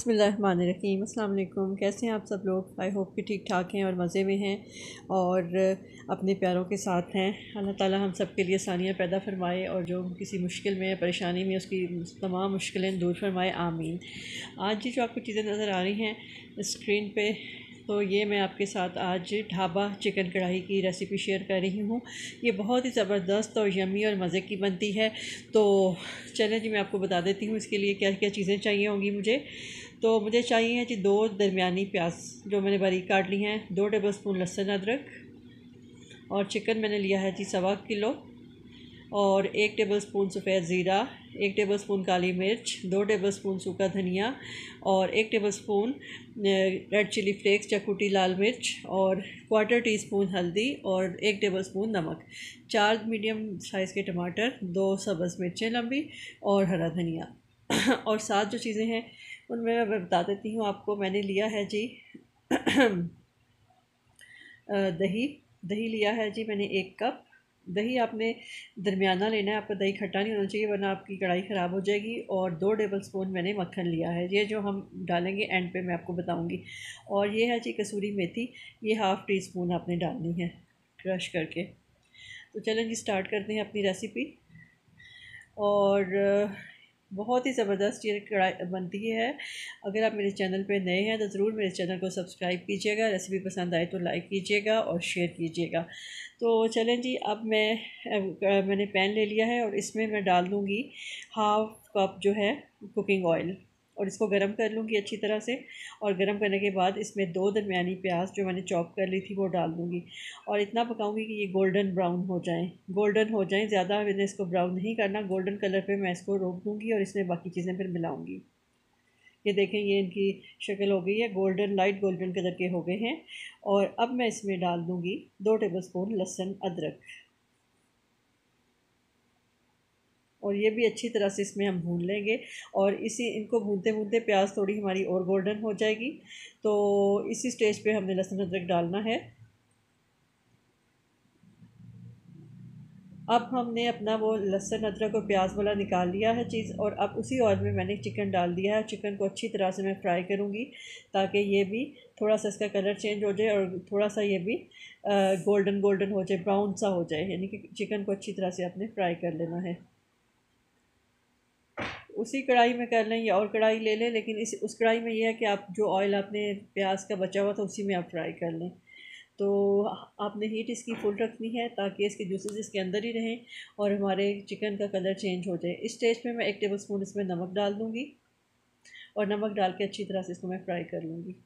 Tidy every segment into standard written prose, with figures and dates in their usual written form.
बिस्मिल्लाहिर्रहमानिर्रहीम। अस्सलाम वालेकुम। कैसे हैं आप सब लोग? आई होप कि ठीक ठाक हैं और मज़े में हैं और अपने प्यारों के साथ हैं। अल्लाह ताला हम सब के लिए आसानियाँ पैदा फरमाए और जो किसी मुश्किल में परेशानी में उसकी तमाम मुश्किलें दूर फरमाए, आमीन। आज जो आपको चीज़ें नज़र आ रही हैं स्क्रीन पे, तो ये मैं आपके साथ आज ढाबा चिकन कढ़ाई की रेसिपी शेयर कर रही हूँ। ये बहुत ही ज़बरदस्त और यमी और मज़े की बनती है। तो चलें जी, मैं आपको बता देती हूँ इसके लिए क्या क्या चीज़ें चाहिए होंगी मुझे। तो मुझे चाहिए है जी 2 दरमियानी प्याज जो मैंने बारीक काट ली हैं, 2 टेबल स्पून लहसुन अदरक, और चिकन मैंने लिया है जी 1.25 किलो, और 1 टेबल स्पून सफ़ेद ज़ीरा, 1 टेबल स्पून काली मिर्च, 2 टेबल स्पून सूखा धनिया, और 1 tablespoon red chilli flakes या कुटी लाल मिर्च, और क्वार्टर टी स्पून हल्दी, और 1 टेबल स्पून नमक, 4 मीडियम साइज़ के टमाटर, 2 सब्ज़ मिर्चें लंबी, और हरा धनिया। और साथ जो चीज़ें हैं उनमें मैं बता देती हूँ आपको। मैंने लिया है जी दही। दही लिया है जी मैंने 1 कप। दही आपने दरमियाना लेना है, आपका दही खट्टा नहीं होना चाहिए वरना आपकी कढ़ाई ख़राब हो जाएगी। और 2 टेबल स्पून मैंने मक्खन लिया है, ये जो हम डालेंगे एंड पे मैं आपको बताऊंगी। और ये है जी कसूरी मेथी, ये हाफ़ टी स्पून आपने डालनी है क्रश करके। तो चलें जी, स्टार्ट करते हैं अपनी रेसिपी। और बहुत ही ज़बरदस्त ये कढ़ाई बनती है। अगर आप मेरे चैनल पे नए हैं तो ज़रूर मेरे चैनल को सब्सक्राइब कीजिएगा, रेसिपी पसंद आए तो लाइक कीजिएगा और शेयर कीजिएगा। तो चलें जी, अब मैंने पैन ले लिया है और इसमें मैं डाल दूँगी हाफ़ कप जो है कुकिंग ऑयल, और इसको गर्म कर लूँगी अच्छी तरह से। और गर्म करने के बाद इसमें 2 दरमियानी प्याज जो मैंने चॉप कर ली थी वो डाल दूँगी, और इतना पकाऊंगी कि ये गोल्डन ब्राउन हो जाएं। गोल्डन हो जाएं, ज़्यादा मैंने इसको ब्राउन नहीं करना। गोल्डन कलर पे मैं इसको रोक दूँगी और इसमें बाकी चीज़ें फिर मिलाऊंगी। ये देखें, ये इनकी शक्ल हो गई है, गोल्डन लाइट गोल्डन कलर के हो गए हैं। और अब मैं इसमें डाल दूँगी 2 टेबल स्पून लहसुन अदरक, और ये भी अच्छी तरह से इसमें हम भून लेंगे। और इनको भूनते भूनते प्याज थोड़ी हमारी और गोल्डन हो जाएगी। तो इसी स्टेज पे हमने लहसुन अदरक डालना है। अब हमने अपना वो लहसुन अदरक और प्याज वाला निकाल लिया है चीज़, और अब उसी ऑयल में मैंने चिकन डाल दिया है। चिकन को अच्छी तरह से मैं फ्राई करूँगी ताकि ये भी थोड़ा सा इसका कलर चेंज हो जाए और थोड़ा सा ये भी गोल्डन गोल्डन हो जाए, ब्राउन सा हो जाए। यानी कि चिकन को अच्छी तरह से आपने फ्राई कर लेना है। उसी कढ़ाई में कर लें या और कढ़ाई ले लें, लेकिन उस कढ़ाई में ये है कि आप जो ऑयल आपने प्याज का बचा हुआ था उसी में आप फ्राई कर लें। तो आपने हीट इसकी फुल रखनी है ताकि इसके जूसेस इसके अंदर ही रहें और हमारे चिकन का कलर चेंज हो जाए। इस स्टेज पे मैं 1 टेबल स्पून इसमें नमक डाल दूँगी, और नमक डाल के अच्छी तरह से इसको मैं फ्राई कर लूँगी।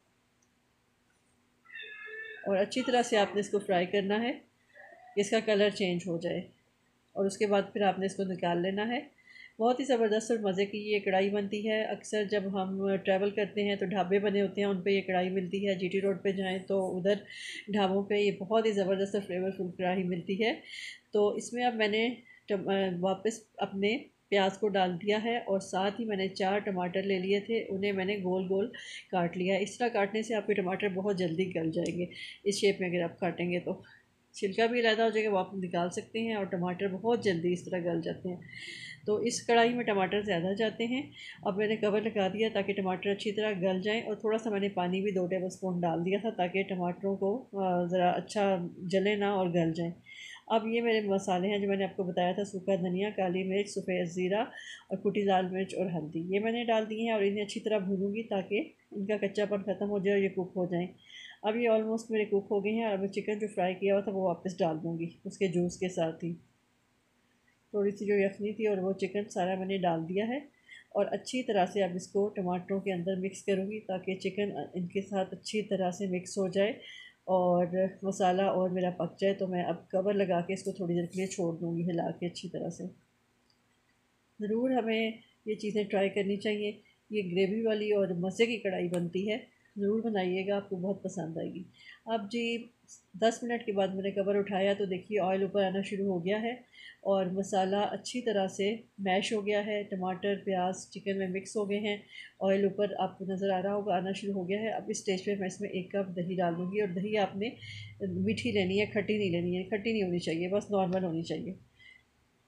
और अच्छी तरह से आपने इसको फ्राई करना है, इसका कलर चेंज हो जाए, और उसके बाद फिर आपने इसको निकाल लेना है। बहुत ही ज़बरदस्त और मज़े की ये कढ़ाई बनती है। अक्सर जब हम ट्रैवल करते हैं तो ढाबे बने होते हैं, उन पे ये कढ़ाई मिलती है। जीटी रोड पे जाएं तो उधर ढाबों पे ये बहुत ही ज़बरदस्त और फ्लेवरफुल कढ़ाई मिलती है। तो इसमें अब मैंने वापस अपने प्याज को डाल दिया है, और साथ ही मैंने 4 टमाटर ले लिए थे, उन्हें मैंने गोल गोल काट लिया। इस तरह काटने से आपके टमाटर बहुत जल्दी गल जाएंगे, इस शेप में अगर आप काटेंगे तो। छिलका भी अलहदा हो जाएगा, वो आप निकाल सकते हैं, और टमाटर बहुत जल्दी इस तरह गल जाते हैं। तो इस कढ़ाई में टमाटर ज़्यादा जाते हैं। अब मैंने कवर लगा दिया ताकि टमाटर अच्छी तरह गल जाएं, और थोड़ा सा मैंने पानी भी 2 टेबल स्पून डाल दिया था ताकि टमाटरों को ज़रा अच्छा जले ना और गल जाएं। अब ये मेरे मसाले हैं जो मैंने आपको बताया था, सूखा धनिया, काली मिर्च, सफ़ेद ज़ीरा, और कुटी लाल मिर्च और हल्दी, ये मैंने डाल दिए हैं। और इन्हें अच्छी तरह भूनूंगी ताकि इनका कच्चापन ख़त्म हो जाए और ये कुक हो जाएं। अब ये ऑलमोस्ट मेरे कुक हो गए हैं, और अब चिकन जो फ्राई किया हुआ था वो वापस डाल दूँगी उसके जूस के साथ ही। थोड़ी सी जो यखनी थी और वो चिकन सारा मैंने डाल दिया है, और अच्छी तरह से अब इसको टमाटरों के अंदर मिक्स करूँगी ताकि चिकन इनके साथ अच्छी तरह से मिक्स हो जाए और मसाला और मेरा पक जाए। तो मैं अब कवर लगा के इसको थोड़ी देर के लिए छोड़ दूँगी हिला के अच्छी तरह से। ज़रूर हमें ये चीज़ें ट्राई करनी चाहिए। ये ग्रेवी वाली और मज़े की कढ़ाई बनती है, ज़रूर बनाइएगा, आपको बहुत पसंद आएगी। अब जी 10 मिनट के बाद मैंने कवर उठाया तो देखिए ऑयल ऊपर आना शुरू हो गया है, और मसाला अच्छी तरह से मैश हो गया है। टमाटर प्याज चिकन में मिक्स हो गए हैं, ऑयल ऊपर आपको नज़र आ रहा होगा, आना शुरू हो गया है। अब इस स्टेज पे मैं इसमें 1 कप दही डाल दूँगी, और दही आपने मीठी लेनी है, खट्टी नहीं लेनी है। खट्टी नहीं होनी चाहिए, बस नॉर्मल होनी चाहिए।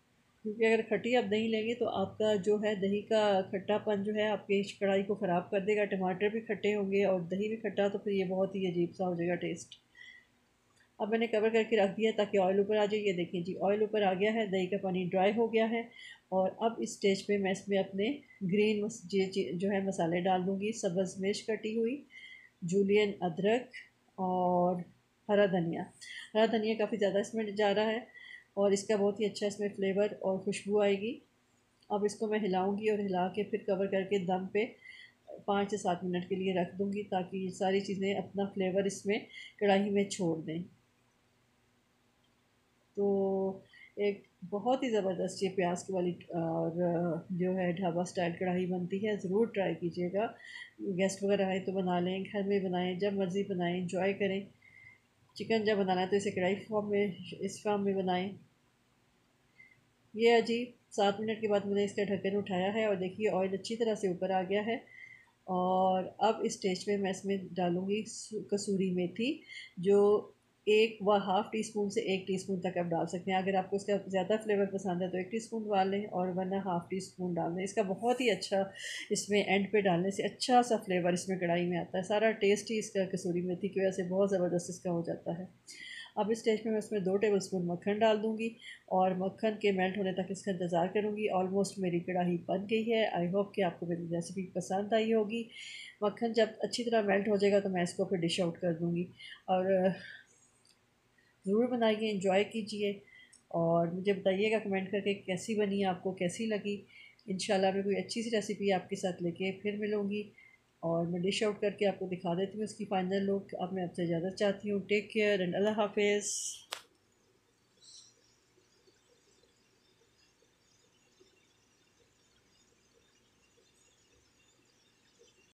क्योंकि अगर खट्टी आप दही लेंगे तो आपका जो है दही का खट्टापन जो है आपकी कढ़ाई को ख़राब कर देगा। टमाटर भी खट्टे होंगे और दही भी खट्टा, तो फिर ये बहुत ही अजीब सा हो जाएगा टेस्ट। अब मैंने कवर करके रख दिया ताकि ऑयल ऊपर आ जाए। ये देखिए जी, ऑयल ऊपर आ गया है, दही का पानी ड्राई हो गया है। और अब इस स्टेज पे मैं इसमें अपने ग्रीन जो है मसाले डाल दूँगी। सब्ज़ मिर्च कटी हुई, जूलियन अदरक और हरा धनिया। हरा धनिया काफ़ी ज़्यादा इसमें जा रहा है और इसका बहुत ही अच्छा इसमें फ्लेवर और खुशबू आएगी। अब इसको मैं हिलाऊंगी और हिला के फिर कवर करके दम पे 5 से 7 मिनट के लिए रख दूंगी ताकि ये सारी चीज़ें अपना फ्लेवर इसमें कढ़ाई में छोड़ दें। तो एक बहुत ही ज़बरदस्त ये प्याज की वाली और जो है ढाबा स्टाइल कढ़ाई बनती है, ज़रूर ट्राई कीजिएगा। गेस्ट वगैरह आए तो बना लें, घर में बनाएं, जब मर्ज़ी बनाएं, इंजॉय करें। चिकन जब बनाना है तो इसे कढ़ाई फॉर्म में, इस फॉर्म में बनाएं। ये है जी, 7 मिनट के बाद मैंने इसका ढक्कन उठाया है और देखिए ऑयल अच्छी तरह से ऊपर आ गया है। और अब इस स्टेज पे मैं इसमें डालूँगी कसूरी मेथी, जो 1 व हाफ़ टी स्पून से 1 टीस्पून तक आप डाल सकते हैं। अगर आपको इसका ज़्यादा फ्लेवर पसंद है तो 1 टीस्पून डाल लें और वरना हाफ़ टी स्पून डाल दें। इसका बहुत ही अच्छा, इसमें एंड पे डालने से अच्छा सा फ्लेवर इसमें कढ़ाई में आता है। सारा टेस्ट ही इसका कसूरी मेथी की वजह से बहुत ज़बरदस्त इसका हो जाता है। अब इस स्टेज पे मैं इसमें 2 टेबलस्पून मक्खन डाल दूँगी और मक्खन के मेल्ट होने तक इसका इंतज़ार करूँगी। ऑलमोस्ट मेरी कढ़ाई बन गई है। आई होप कि आपको मेरी रेसिपी पसंद आई होगी। मक्खन जब अच्छी तरह मेल्ट हो जाएगा तो मैं इसको फिर डिश आउट कर दूँगी। और ज़रूर बनाइए, एंजॉय कीजिए और मुझे बताइएगा कमेंट करके कैसी बनी, आपको कैसी लगी। इंशाल्लाह मैं कोई अच्छी सी रेसिपी आपके साथ लेके फिर मिलूँगी और मैं डिश आउट करके आपको दिखा देती हूँ उसकी फ़ाइनल लुक। अब मैं आपसे इजाज़त चाहती हूँ। टेक केयर एंड अल्लाह हाफ़िज़।